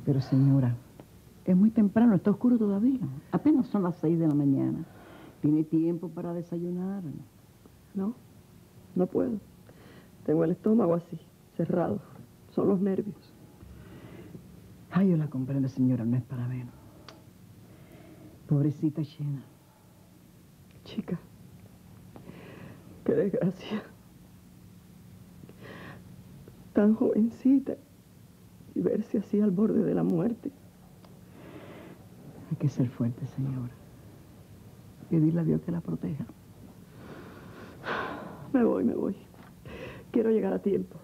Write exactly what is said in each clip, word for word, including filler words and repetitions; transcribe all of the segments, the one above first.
Pero señora, es muy temprano, está oscuro todavía. Apenas son las seis de la mañana. Tiene tiempo para desayunar. No, no puedo. Tengo el estómago así, cerrado. Son los nervios. Ay, yo la comprendo, señora, no es para menos. Pobrecita Chena. Chica, qué desgracia. Tan jovencita y verse así al borde de la muerte. Hay que ser fuerte, señora. Pedirle a Dios que la proteja. Me voy, me voy. Quiero llegar a tiempo.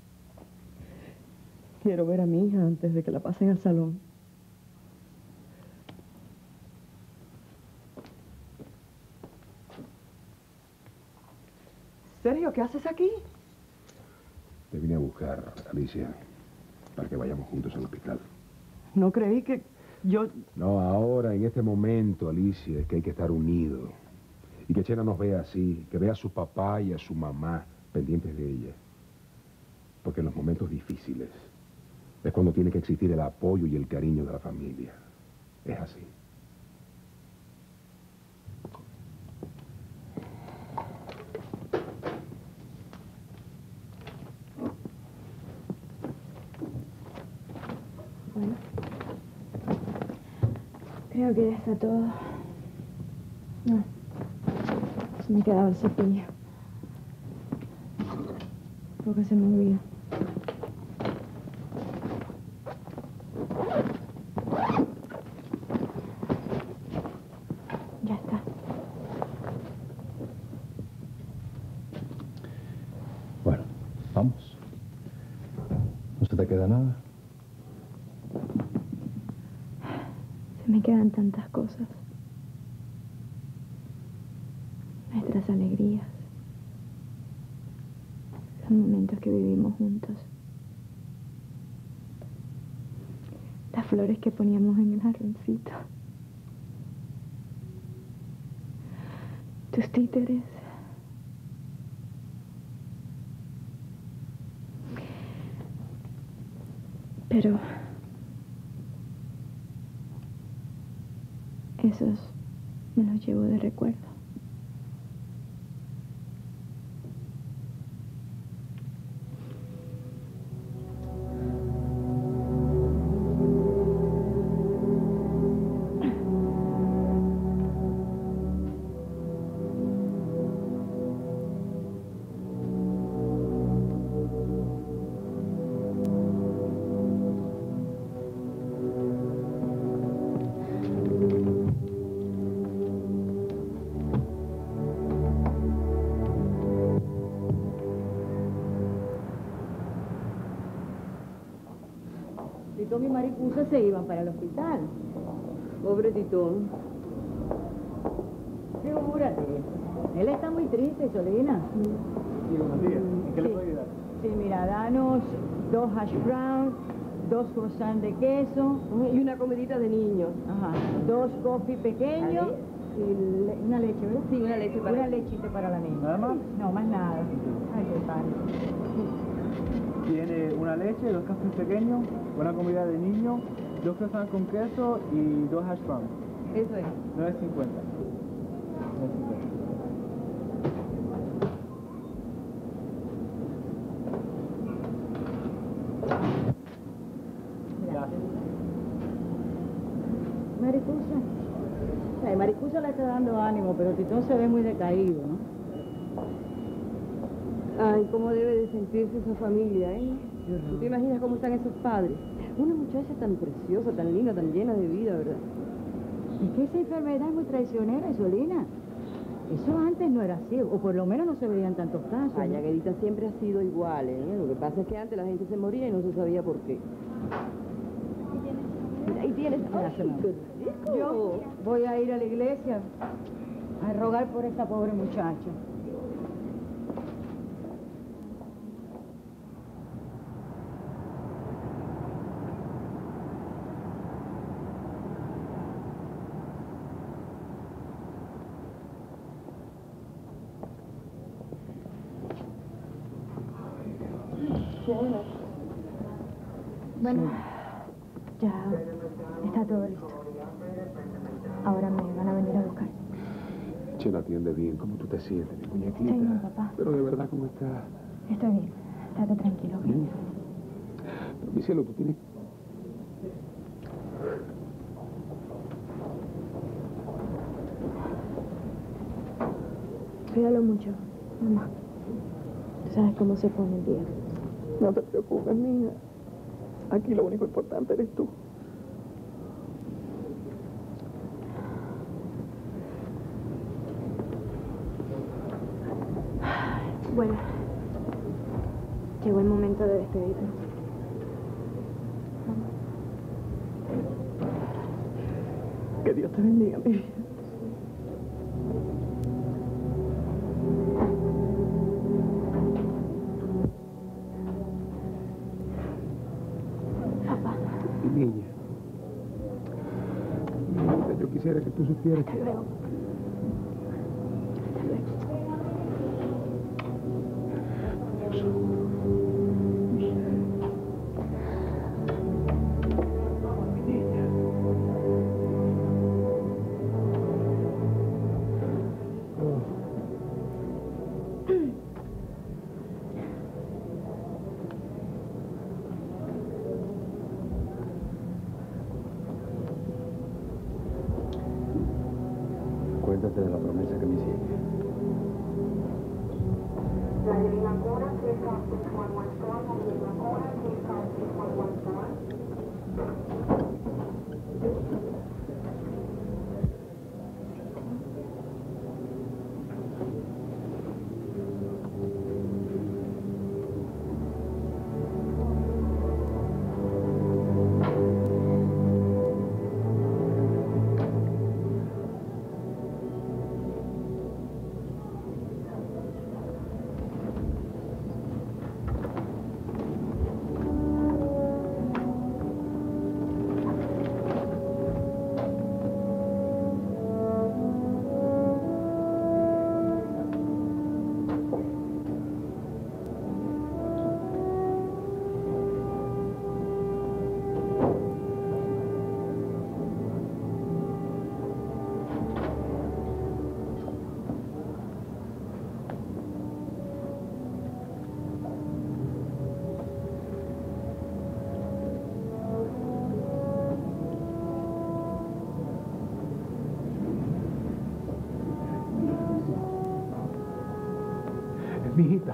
Quiero ver a mi hija antes de que la pasen al salón. Sergio, ¿qué haces aquí? Te vine a buscar, Alicia, para que vayamos juntos al hospital. No creí que yo... No, ahora, en este momento, Alicia, es que hay que estar unidos. Y que Chena nos vea así, que vea a su papá y a su mamá pendientes de ella. Porque en los momentos difíciles es cuando tiene que existir el apoyo y el cariño de la familia. Es así. Bueno, creo que ya está todo. No, se me quedaba el cepillo. Porque se me olvidó. Ya está. Bueno, vamos. ¿No se te queda nada? Se me quedan tantas cosas. Nuestras alegrías. Los momentos que vivimos juntos. Las flores que poníamos en el jarroncito. Tus títeres. Pero esos me los llevo de recuerdo. Titón y Maricusa se iban para el hospital. Pobre Titón. Figúrate. Él está muy triste, Solina. Sí, buenos días. ¿En qué le puedo ayudar? Sí, mira, danos dos hash browns, dos croissants de queso. Y una comidita de niños. Ajá. Dos coffee pequeños y le- una leche, ¿verdad? Sí, una leche para Una él. lechita para la niña. ¿Nada más? No, más nada. Ay, qué padre. Tiene una leche, dos cafés pequeños, una comida de niño, dos croissants con queso y dos hash browns. Eso es. nueve cincuenta. nueve cincuenta. Gracias. Maricusa. Ay, Maricusa le está dando ánimo, pero Titón se ve muy decaído, ¿no? Ay, cómo debe de sentirse esa familia, ¿eh? ¿Tú te imaginas cómo están esos padres? Una muchacha tan preciosa, tan linda, tan llena de vida, ¿verdad? Es que esa enfermedad es muy traicionera, Isolina. Eso antes no era así, o por lo menos no se veían tantos casos. Ay, ¿no? Aguedita siempre ha sido igual, ¿eh? Lo que pasa es que antes la gente se moría y no se sabía por qué. Mira, ahí tienes. Gracias, Ay, mamá. qué rico. Yo voy a ir a la iglesia a rogar por esta pobre muchacha. Bueno, Ya está todo listo. Ahora me van a venir a buscar. Chela, atiende bien. ¿Cómo tú te sientes, mi muñequita? Estoy bien, papá. Pero de verdad, ¿cómo estás? Estoy bien. Estate tranquilo, ¿ok? ¿Mm? Pero, mi cielo, tú tienes... Cuídalo mucho, mamá. Tú sabes cómo se pone el día. No te preocupes, mija. Aquí lo único importante eres tú. Bueno, llegó el momento de despedirnos. Que Dios te bendiga, mi vida. Papá, Mi niña. Niñita, yo quisiera que tú supieras hasta que... luego. Hasta luego. Cuéntate de la promesa que me hiciste. Mi hijita.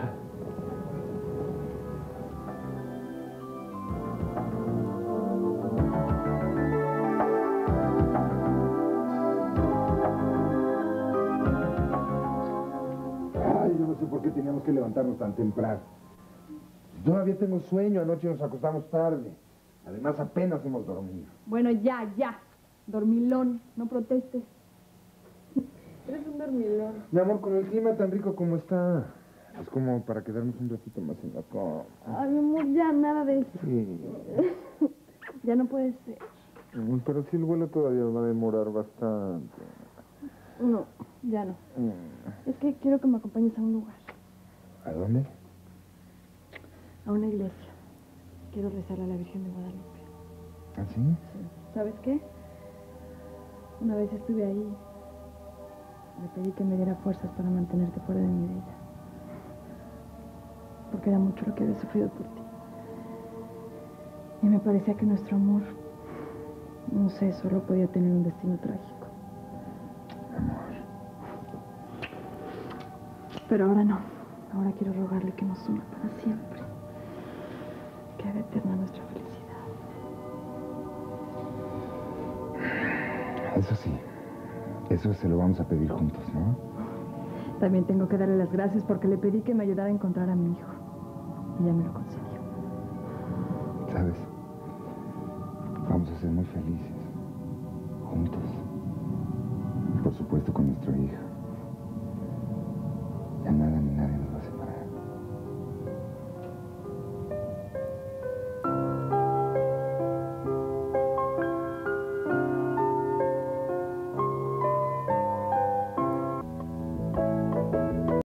Ay, yo no sé por qué teníamos que levantarnos tan temprano. Todavía tengo sueño, anoche nos acostamos tarde. Además, apenas hemos dormido. Bueno, ya, ya. Dormilón, no protestes. Eres un dormilón. Mi amor, con el clima tan rico como está, es como para quedarnos un ratito más en la cama. Ay, mi amor, ya, nada de eso. Sí. Ya no puede ser. Mm, Pero sí, el vuelo todavía va a demorar bastante. No, ya no. Mm. Es que quiero que me acompañes a un lugar. ¿A dónde? A una iglesia. Quiero rezar a la Virgen de Guadalupe. ¿Ah, sí? ¿Sabes qué? Una vez estuve ahí. Le pedí que me diera fuerzas para mantenerte fuera de mi vida. Porque era mucho lo que había sufrido por ti. Y me parecía que nuestro amor, no sé, solo podía tener un destino trágico. Amor. Pero ahora no. Ahora quiero rogarle que nos una para siempre. Que haga eterna nuestra felicidad. Eso sí. Eso se lo vamos a pedir juntos, ¿no? También tengo que darle las gracias porque le pedí que me ayudara a encontrar a mi hijo. Y ya me lo concedió. ¿Sabes? Vamos a ser muy felices. Juntos. Y por supuesto con nuestra hija.